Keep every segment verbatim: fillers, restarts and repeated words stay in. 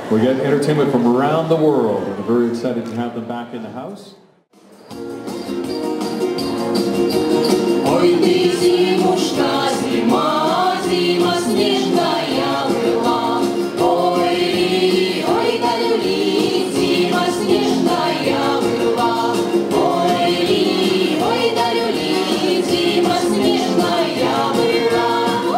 We get entertainment from around the world, and we're very excited to have them back in the house. Ой, ты, зимушка, зима, зима снежная была. Ой, ой, да люли, зима снежная была. Ой, ой, да люли, зима снежная была.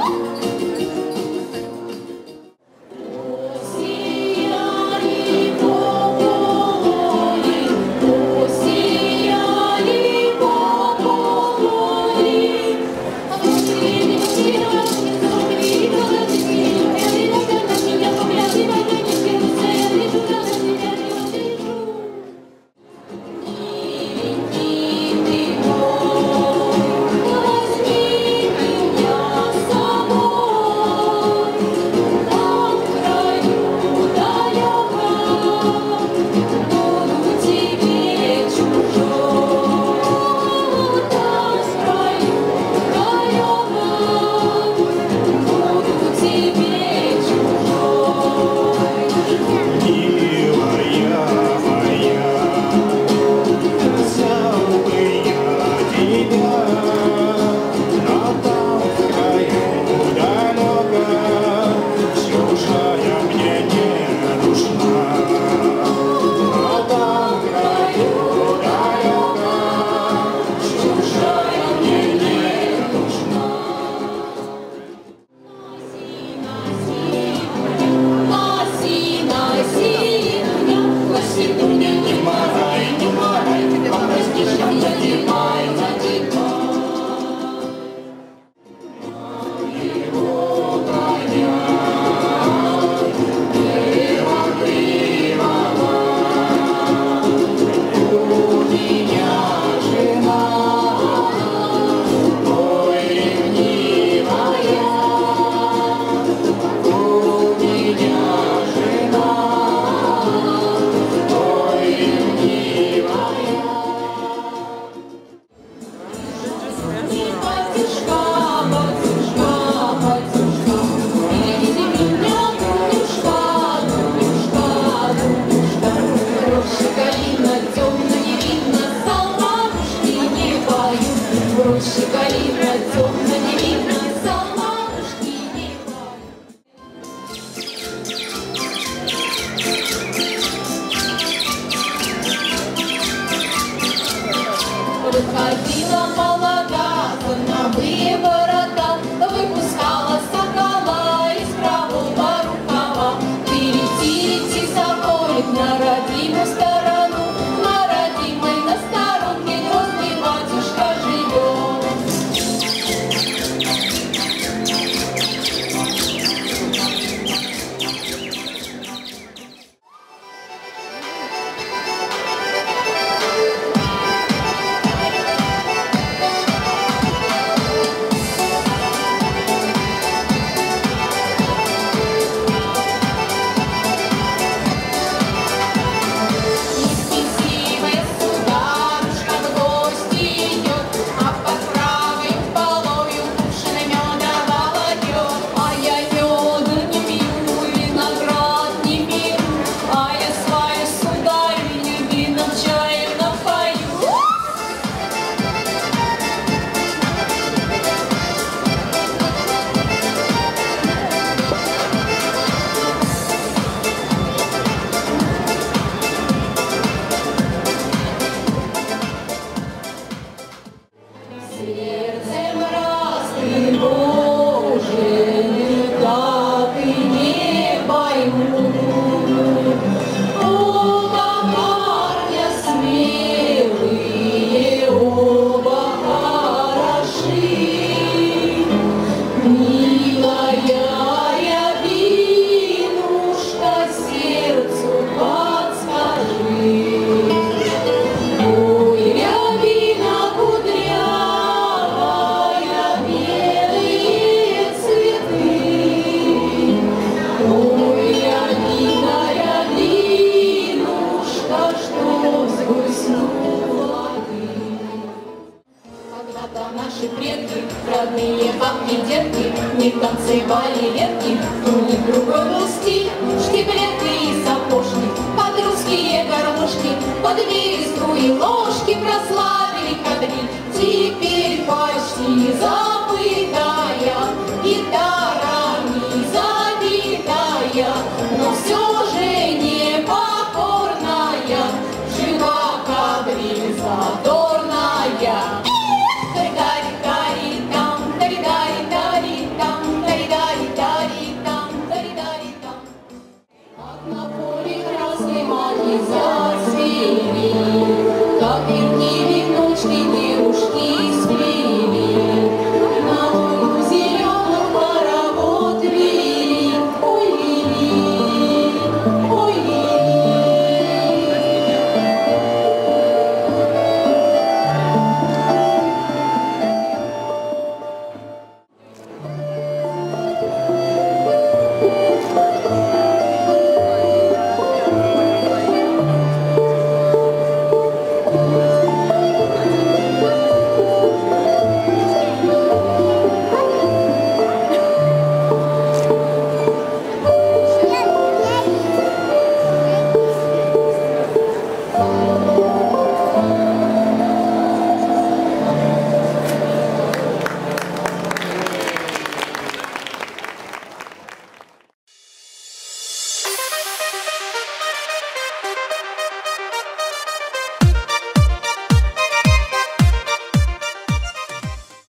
Выходила молода, конновые ворота, выпускала сокола из правого рукава. Перейти собой на родимую сторону, на родимой на сторонке грозный батюшка живет. Наши предки, родные бабки, детки, не танцевали ветки, у них другой был стиль, штиблеты и две струи ложки прославили кадриль, теперь почти забытая, гитара не забитая, но все же не покорная, жива кадриль зато.